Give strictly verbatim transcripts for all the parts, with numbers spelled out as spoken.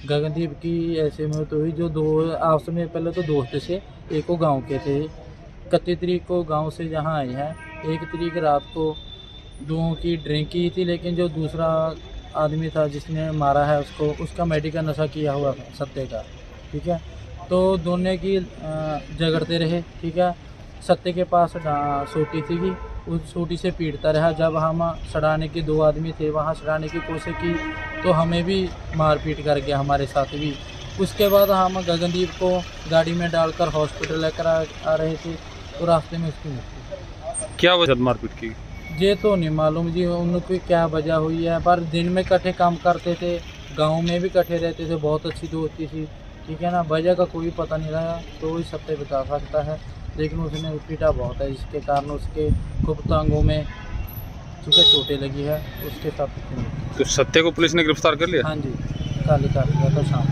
गगनदीप की ऐसे में तो हुई जो दो आपस में पहले तो दोस्त से एक वो गांव के थे। इकतीस तारीख को गांव से यहाँ आए हैं। एक तारीख रात को दोनों की ड्रिंक की थी, लेकिन जो दूसरा आदमी था जिसने मारा है उसको, उसका मेडिकल नशा किया हुआ था सत्य का। ठीक है, तो दोनों की झगड़ते रहे। ठीक है, सत्य के पास सोटी थी, उस सोटी से पीटता रहा। जब हम सड़ाने के दो आदमी थे वहाँ सड़ाने की कोशिश की तो हमें भी मारपीट कर गया, हमारे साथ भी। उसके बाद हम गगनदीप को गाड़ी में डालकर हॉस्पिटल लेकर आ, आ रहे थे, तो रास्ते में उसकी मृत्यु। क्या वजह मारपीट की? ये तो नहीं मालूम जी उनकी क्या वजह हुई है, पर दिन में इकट्ठे काम करते थे, गांव में भी इकट्ठे रहते थे, बहुत अच्छी दोस्ती थी। ठीक है ना, वजह का कोई पता नहीं रहा, तो वही सत्य बता सकता है। लेकिन उसने पीटा बहुत है, जिसके कारण उसके गुप्तांगों में ठीक है चोटें लगी है, उसके साथ। तो सत्य को पुलिस ने गिरफ्तार कर लिया? हाँ जी, कल कर लिया था शाम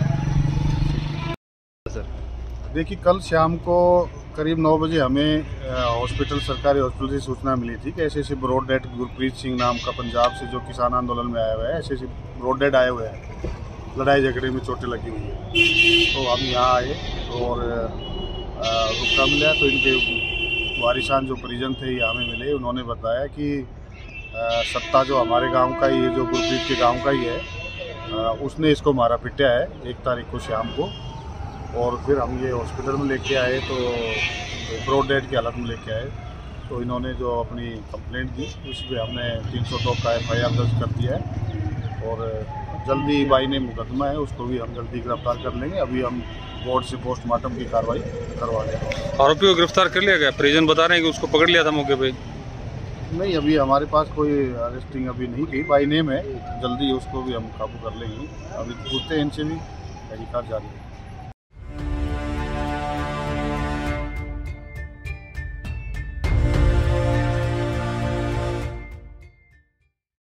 सर। देखिए, कल शाम को करीब नौ बजे हमें हॉस्पिटल सरकारी हॉस्पिटल से सूचना मिली थी कि ऐसे ऐसे ब्रॉड डेड गुरप्रीत सिंह नाम का पंजाब से जो किसान आंदोलन में आया हुआ है, ऐसे ऐसे ब्रॉड डेड आए हुए हैं, लड़ाई झगड़े में चोटें लगी हुई है। तो हम यहाँ आए और रुका मिला तो इनके वारिसान जो परिजन थे ये हमें मिले। उन्होंने बताया कि सत्ता जो हमारे गांव का ही है, जो गुरप्रीत के गांव का ही है, उसने इसको मारा पिटा है एक तारीख को शाम को। और फिर हम ये हॉस्पिटल में लेके आए तो ब्रॉड डेड की हालत में लेके आए। तो इन्होंने जो अपनी कंप्लेंट दी उस पर हमने तीन सौ दो का एफ आई आर दर्ज कर दिया है और जल्दी बाई ने मुकदमा है, उसको भी हम जल्दी गिरफ्तार कर लेंगे। अभी हम बोर्ड से पोस्टमार्टम की कार्रवाई करवा रहे हैं। आरोपी को गिरफ्तार कर लिया गया? परिजन बता रहे हैं कि उसको पकड़ लिया था मौके पे। नहीं, अभी हमारे पास कोई अरेस्टिंग अभी नहीं की, बाई नेम है, जल्दी उसको भी हम काबू कर लेंगे। अभी पूछते हैं इनसे भी, तहकीकात जारी है।